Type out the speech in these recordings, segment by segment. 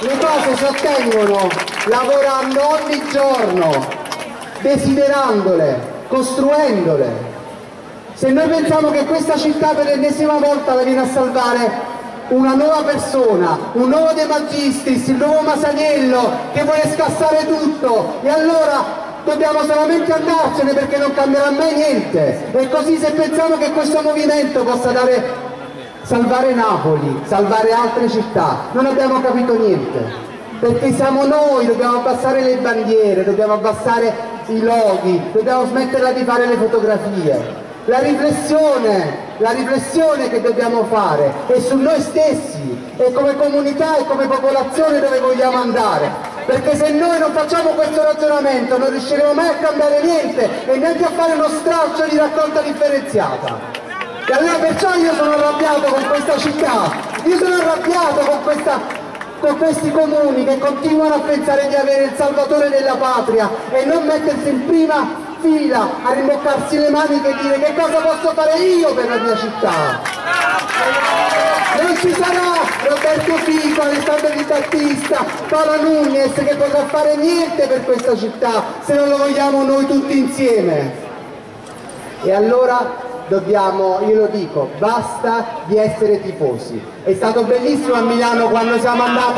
Le cose si ottengono lavorando ogni giorno, desiderandole, costruendole. Se noi pensiamo che questa città per l'ennesima volta la viene a salvare una nuova persona, un nuovo De Magistris, il nuovo Masaniello che vuole scassare tutto, e allora dobbiamo solamente andarcene perché non cambierà mai niente. E così, se pensiamo che questo movimento possa salvare Napoli, salvare altre città, non abbiamo capito niente, perché siamo noi, dobbiamo abbassare le bandiere, dobbiamo abbassare i loghi, dobbiamo smetterla di fare le fotografie. La riflessione che dobbiamo fare è su noi stessi e come comunità e come popolazione dove vogliamo andare, perché se noi non facciamo questo ragionamento non riusciremo mai a cambiare niente e neanche a fare uno stralcio di raccolta differenziata. E allora perciò io sono arrabbiato con questa città, io sono arrabbiato con questi comuni che continuano a pensare di avere il salvatore della patria e non mettersi in prima fila a rimboccarsi le maniche e dire che cosa posso fare io per la mia città. Non ci sarà Roberto Fico, Alessandro Di Battista, Paolo Nunez che potrà fare niente per questa città se non lo vogliamo noi tutti insieme. E allora dobbiamo, io lo dico, basta di essere tifosi. È stato bellissimo a Milano quando siamo andati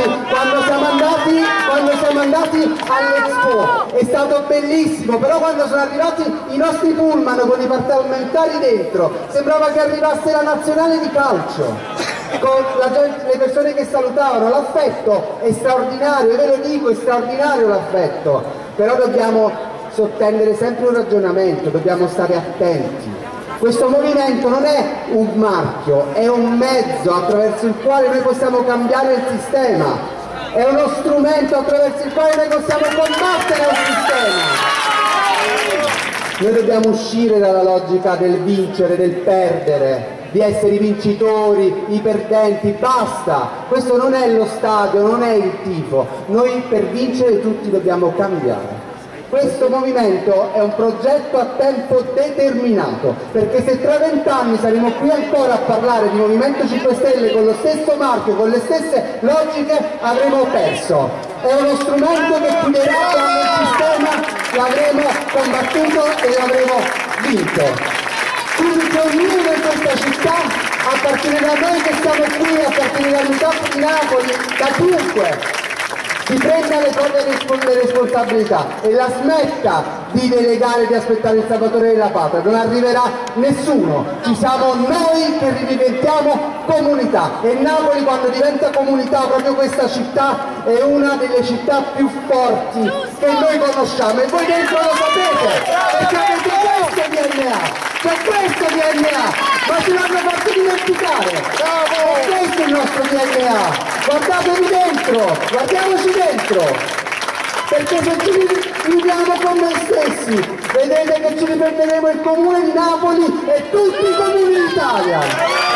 all'Expo, è stato bellissimo, però quando sono arrivati i nostri pullman con i parlamentari dentro, sembrava che arrivasse la nazionale di calcio, con le persone che salutavano, l'affetto è straordinario, ve lo dico, è straordinario l'affetto, però dobbiamo sottendere sempre un ragionamento, dobbiamo stare attenti. Questo movimento non è un marchio, è un mezzo attraverso il quale noi possiamo cambiare il sistema, è uno strumento attraverso il quale noi possiamo combattere il sistema. Noi dobbiamo uscire dalla logica del vincere, del perdere, di essere i vincitori, i perdenti, basta! Questo non è lo stadio, non è il tifo, noi per vincere tutti dobbiamo cambiare. Questo movimento è un progetto a tempo determinato, perché se tra 20 anni saremo qui ancora a parlare di Movimento 5 Stelle con lo stesso marchio, con le stesse logiche, avremo perso. È uno strumento che chiuderà il sistema, l'avremo combattuto e l'avremo vinto. Quindi che ognuno in questa città, a partire da noi che siamo qui, a partire dall'unità di Napoli, da chiunque, si prenda le proprie responsabilità e la smetta di delegare, di aspettare il salvatore della patria. Non arriverà nessuno, ci siamo noi che riventiamo comunità, e Napoli, quando diventa comunità, proprio questa città è una delle città più forti che noi conosciamo, e voi dentro lo sapete, perché avete questo DNA. C'è questo DNA, ma ce l'hanno fatto dimenticare. E questo è il nostro DNA. Guardatevi dentro, guardiamoci dentro. Perché se ci viviamo con noi stessi, vedete che ci riprenderemo il comune di Napoli e tutti i comuni d'Italia.